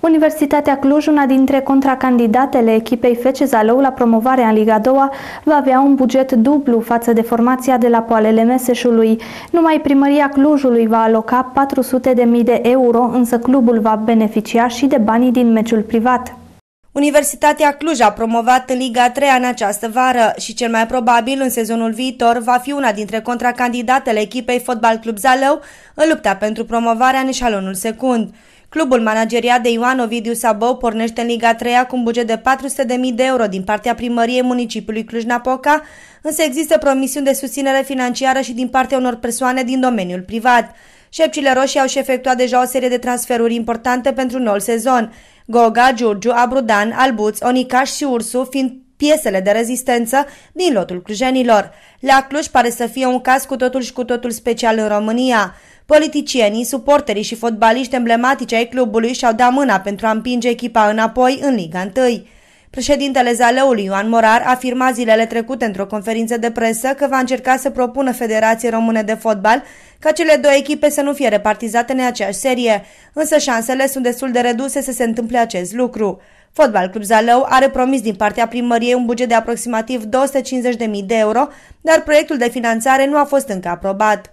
Universitatea Cluj, una dintre contracandidatele echipei FC Zalău la promovarea în Liga 2, va avea un buget dublu față de formația de la Poalele Meseșului. Numai primăria Clujului va aloca 400.000 de euro, însă clubul va beneficia și de banii din meciul privat. Universitatea Cluj a promovat în Liga 3 în această vară și cel mai probabil în sezonul viitor va fi una dintre contracandidatele echipei Fotbal Club Zalău în lupta pentru promovarea în eșalonul secund. Clubul manageriat de Ioan Ovidiu Sabău pornește în Liga 3 cu un buget de 400.000 de euro din partea primăriei municipiului Cluj-Napoca, însă există promisiuni de susținere financiară și din partea unor persoane din domeniul privat. Șepcile roșii au și efectuat deja o serie de transferuri importante pentru noul sezon. Goga, Giurgiu, Abrudan, Albuț, Onicaș și Ursu fiind piesele de rezistență din lotul clujenilor. La Cluj pare să fie un caz cu totul și cu totul special în România. Politicienii, suporterii și fotbaliști emblematici ai clubului și-au dat mâna pentru a împinge echipa înapoi în Liga 1. Președintele Zalăului, Ioan Morar, afirma zilele trecute într-o conferință de presă că va încerca să propună Federației Române de Fotbal ca cele două echipe să nu fie repartizate în aceeași serie, însă șansele sunt destul de reduse să se întâmple acest lucru. Fotbal Club Zalău are promis din partea primăriei un buget de aproximativ 250.000 de euro, dar proiectul de finanțare nu a fost încă aprobat.